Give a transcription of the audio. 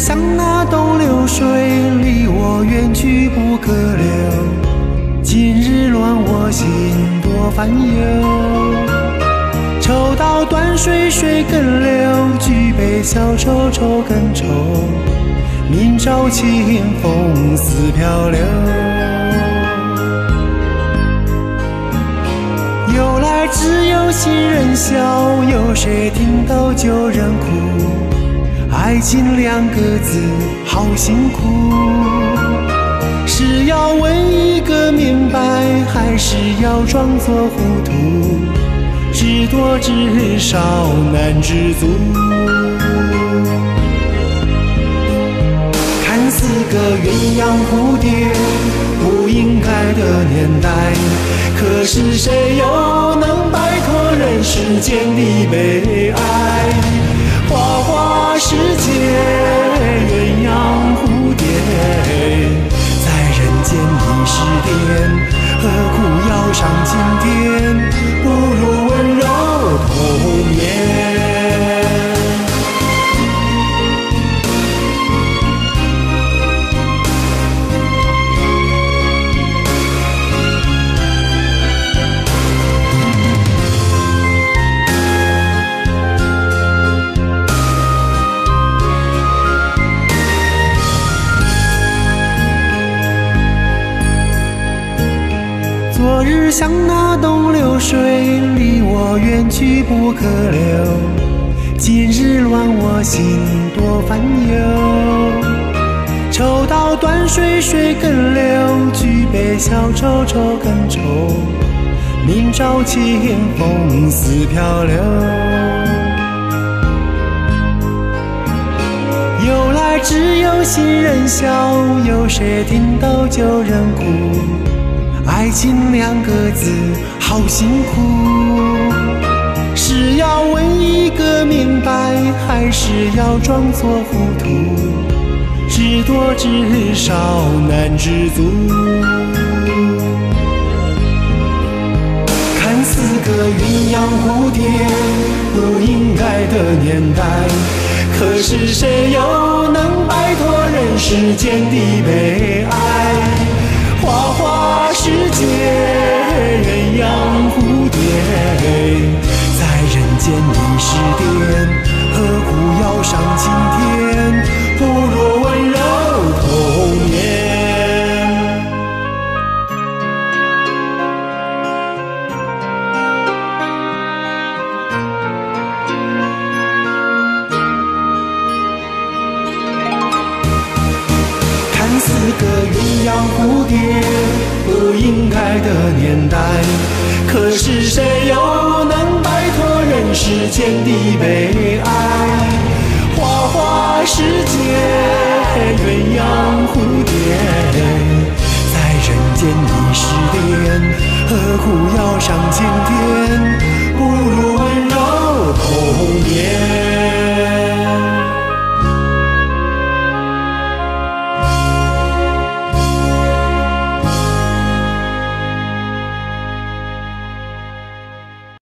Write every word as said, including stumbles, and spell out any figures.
像那东流水，离我远去不可留。今日乱我心，多烦忧。抽刀断水，水更流；举杯消愁，愁更愁。明朝清风似飘流。由来只有新人笑，有谁听到旧人哭？爱情两个字好辛苦，是要问一个明白，还是要装作糊涂？知多知少难知足。看似个鸳鸯蝴蝶，不应该的年代，可是谁又能摆脱人世间的悲哀？花花世界，鸳鸯蝴蝶，在人间已是癫，何苦要上青天？不如温柔童年。昨日像那东流水，离我远去不可留。今日乱我心，多烦忧。抽刀断水，水更流；举杯消愁，愁更愁。明朝清风似飘流。由来只有新人笑，有谁听到旧人哭？爱情两个字好辛苦，是要问一个明白，还是要装作糊涂？知多知少难知足。看似个鸳鸯蝴蝶，不应该的年代，可是谁又能摆脱人世间的悲哀？花花世界，鸳鸯蝴蝶，在人间已是癫，何苦要上青天？不若温柔童年。看似个鸳鸯蝴蝶，不应该的年代，可是谁又能摆脱人世间的悲哀？花花世界，鸳鸯蝴蝶，在人间已是癫，何苦要上青天？